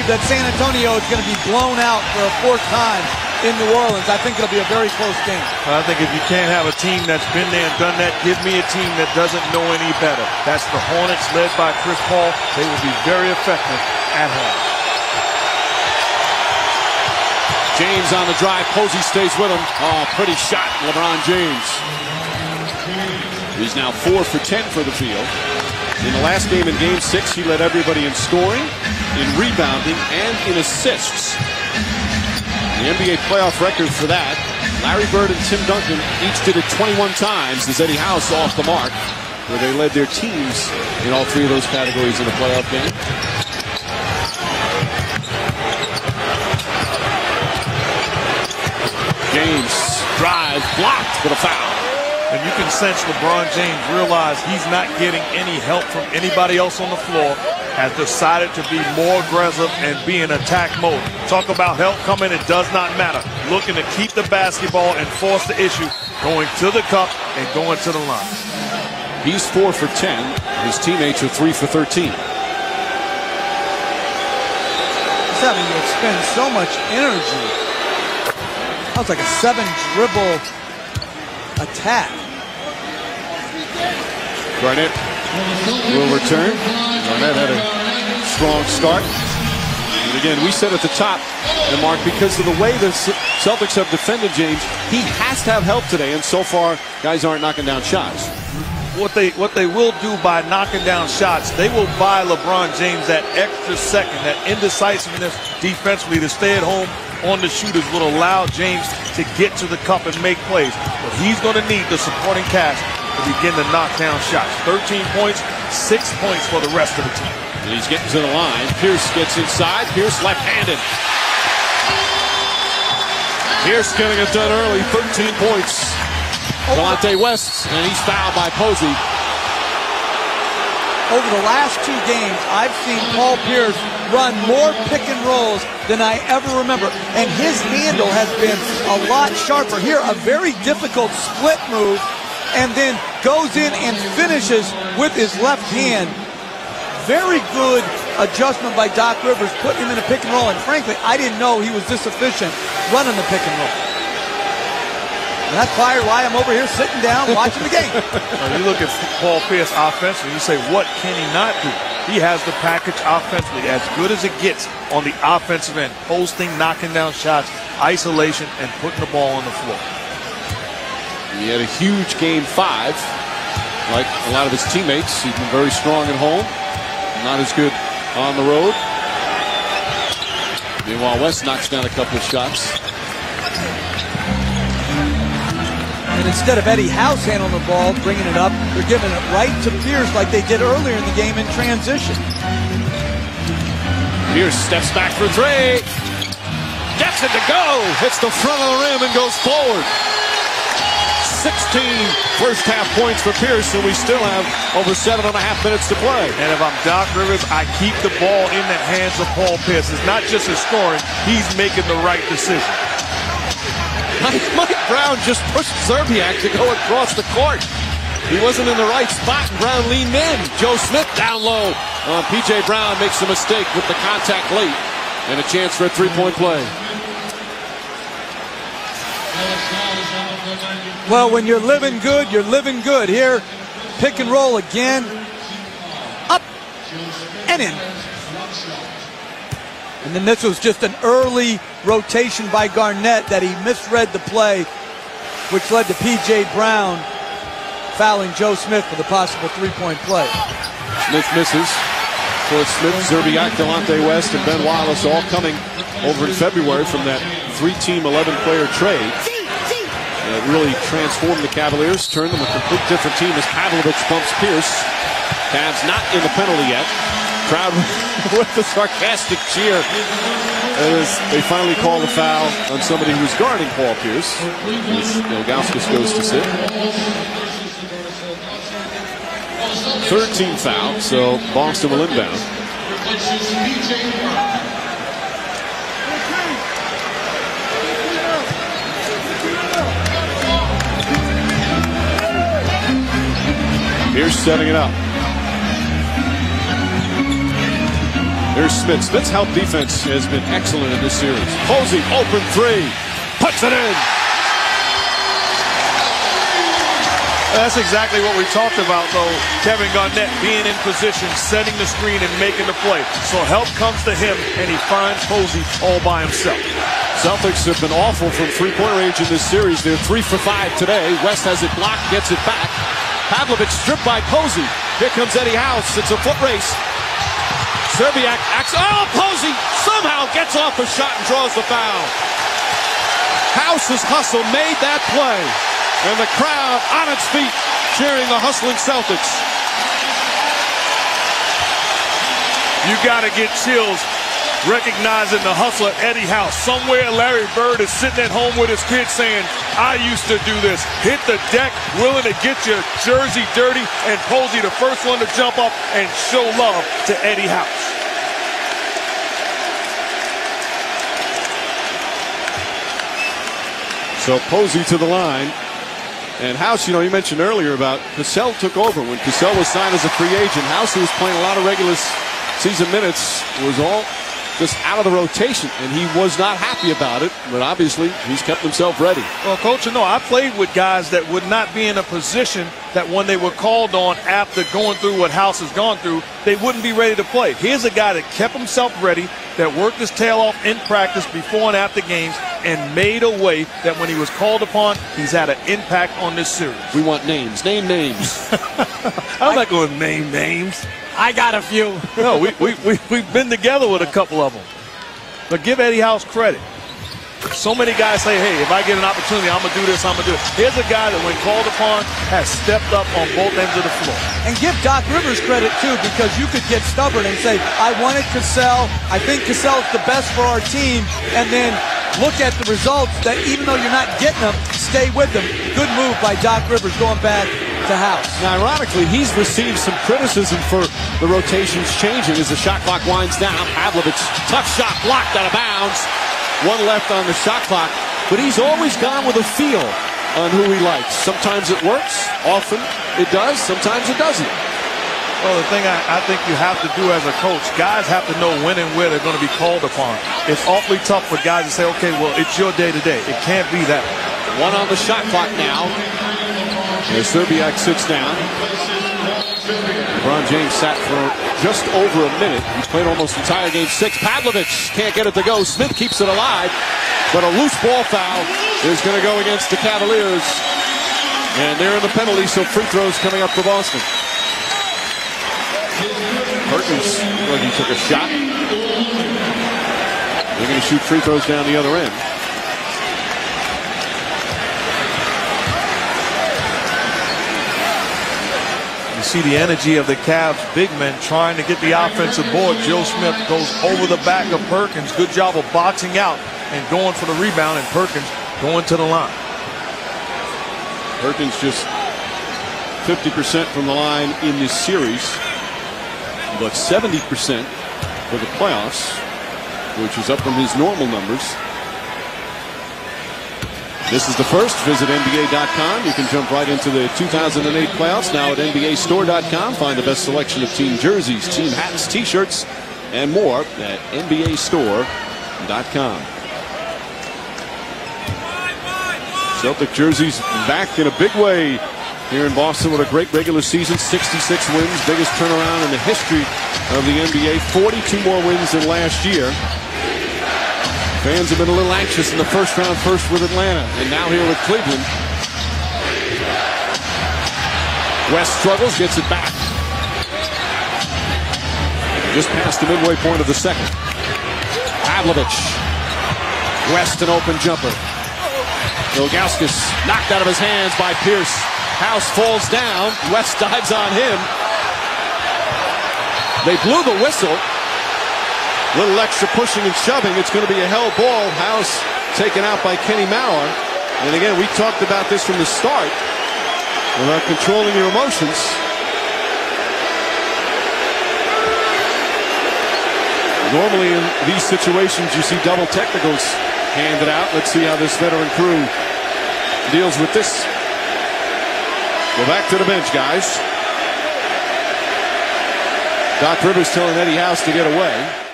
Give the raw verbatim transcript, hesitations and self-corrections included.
that San Antonio is going to be blown out for a fourth time in New Orleans. I think it'll be a very close game. I think if you can't have a team that's been there and done that, give me a team that doesn't know any better. That's the Hornets led by Chris Paul. They will be very effective at home. James on the drive. Posey stays with him. Oh, pretty shot, LeBron James. He's now four for ten for the field. In the last game, in game six, he led everybody in scoring, in rebounding, and in assists. The N B A playoff record for that, Larry Bird and Tim Duncan each did it twenty-one times as Eddie House off the mark, where they led their teams in all three of those categories in a playoff game. James, drive, blocked for the foul. And you can sense LeBron James realize he's not getting any help from anybody else on the floor, has decided to be more aggressive and be in attack mode. Talk about help coming, it does not matter. Looking to keep the basketball and force the issue, going to the cup and going to the line. He's four for ten. His teammates are three for thirteen. He's having to expend so much energy. That was like a seven dribble attack. Garnett will return. Garnett had a strong start. And again, we said at the top, and Mark, because of the way the Celtics have defended James, he has to have help today, and so far, guys aren't knocking down shots. What they what they will do by knocking down shots, they will buy LeBron James that extra second, that indecisiveness defensively to stay at home on the shooters will allow James to get to the cup and make plays. But he's going to need the supporting cast to begin to knock down shots. thirteen points, six points for the rest of the team. And he's getting to the line. Pierce gets inside. Pierce left-handed. Pierce getting it done early. thirteen points. Delonte West, and he's fouled by Posey. Over the last two games, I've seen Paul Pierce run more pick and rolls than I ever remember. And his handle has been a lot sharper. Here, a very difficult split move, and then goes in and finishes with his left hand. Very good adjustment by Doc Rivers, putting him in a pick and roll. And frankly, I didn't know he was this efficient running the pick and roll. And that's probably why I'm over here sitting down watching the game. Now you look at Paul Pierce offensively, you say, what can he not do? He has the package offensively, as good as it gets on the offensive end. Posting, knocking down shots, isolation, and putting the ball on the floor. He had a huge game five. Like a lot of his teammates, he's been very strong at home. Not as good on the road. Meanwhile, West knocks down a couple of shots. And instead of Eddie House handling the ball, bringing it up, they're giving it right to Pierce like they did earlier in the game in transition. Pierce steps back for three. Gets it to go. Hits the front of the rim and goes forward. sixteen first half points for Pierce, and we still have over seven and a half minutes to play. And if I'm Doc Rivers, I keep the ball in the hands of Paul Pierce. It's not just his scoring, he's making the right decision. Mike Brown just pushed Zerbiak to go across the court. He wasn't in the right spot, and Brown leaned in. Joe Smith down low. Uh, P J Brown makes a mistake with the contact late, and a chance for a three-point play. Well, when you're living good, you're living good. Here, pick and roll again. Up and in. And then this was just an early rotation by Garnett that he misread the play, which led to P J Brown fouling Joe Smith for the possible three-point play. Smith misses. So it's Smith, Zerbiak, Delonte West, and Ben Wallace all coming over in February from that three-team, eleven-player trade. And it really transformed the Cavaliers, turned them a complete different team as Pavlovich bumps Pierce. Cavs not in the penalty yet. Crowd with the sarcastic cheer as they finally call the foul on somebody who's guarding Paul Pierce. Ilgauskas goes to sit. Third team foul, so Boston will inbound. Pierce setting it up. There's Smith. Smith's help defense has been excellent in this series. Posey, open three. Puts it in. That's exactly what we talked about, though. Kevin Garnett being in position, setting the screen, and making the play. So help comes to him, and he finds Posey all by himself. Celtics have been awful from three-point range in this series. They're three for five today. West has it blocked, gets it back. Pavlovic stripped by Posey. Here comes Eddie House. It's a foot race. Szczerbiak acts. Oh, Posey somehow gets off a shot and draws the foul. House's hustle made that play. And the crowd on its feet cheering the hustling Celtics. You got to get chills recognizing the hustler Eddie House. Somewhere Larry Bird is sitting at home with his kids saying, I used to do this. Hit the deck, willing to get your jersey dirty, and Posey the first one to jump up and show love to Eddie House. So Posey to the line. And House, you know, you mentioned earlier about Cassell took over. When Cassell was signed as a free agent, House, who was playing a lot of regular season minutes, was all just out of the rotation, and he was not happy about it, but obviously he's kept himself ready. Well, Coach, you know, I played with guys that would not be in a position that when they were called on after going through what House has gone through, they wouldn't be ready to play. Here's a guy that kept himself ready, that worked his tail off in practice before and after games, and made a way that when he was called upon, he's had an impact on this series. We want names. Name names. I'm not going to name names. I got a few. No, we, we, we, we've been together with a couple of them. But give Eddie House credit. So many guys say, hey, if I get an opportunity, I'm going to do this, I'm going to do it. Here's a guy that when called upon has stepped up on both ends of the floor. And give Doc Rivers credit, too, because you could get stubborn and say, I wanted Cassell. I think Cassell's the best for our team. And then look at the results that even though you're not getting them, stay with them. Good move by Doc Rivers going back to House. Now, ironically, he's received some criticism for the rotations changing as the shot clock winds down. Pavlovic, tough shot, blocked out of bounds. One left on the shot clock, but he's always gone with a feel on who he likes. Sometimes it works, often it does, sometimes it doesn't. Well, the thing I, I think you have to do as a coach, guys have to know when and where they're going to be called upon. It's awfully tough for guys to say, okay, well, it's your day today. It can't be that. One on the shot clock now. As Szczerbiak sits down. LeBron James sat for just over a minute. He's played almost entire game six. Pavlovic can't get it to go. Smith keeps it alive, but a loose ball foul is going to go against the Cavaliers. And they're in the penalty, so free throws coming up for Boston. Perkins, well, he took a shot. They're going to shoot free throws down the other end. You see the energy of the Cavs big men trying to get the offensive board. Joe Smith goes over the back of Perkins. Good job of boxing out and going for the rebound, and Perkins going to the line. Perkins just fifty percent from the line in this series, but seventy percent for the playoffs, which is up from his normal numbers. This is the first. Visit N B A dot com. You can jump right into the two thousand eight playoffs now at N B A store dot com. Find the best selection of team jerseys, team hats, t-shirts, and more at N B A store dot com. Celtic jerseys back in a big way here in Boston with a great regular season. sixty-six wins, biggest turnaround in the history of the N B A. forty-two more wins than last year. Fans have been a little anxious in the first round, first with Atlanta, and now here with Cleveland. West struggles, gets it back. Just past the midway point of the second. Pavlovic. West an open jumper. Ilgauskas knocked out of his hands by Pierce. House falls down. West dives on him. They blew the whistle. Little extra pushing and shoving. It's going to be a hell ball. House taken out by Kenny Mauer. And again, we talked about this from the start about controlling your emotions. Normally in these situations you see double technicals handed out. Let's see how this veteran crew deals with this. Go back to the bench, guys. Doc Rivers telling Eddie House to get away.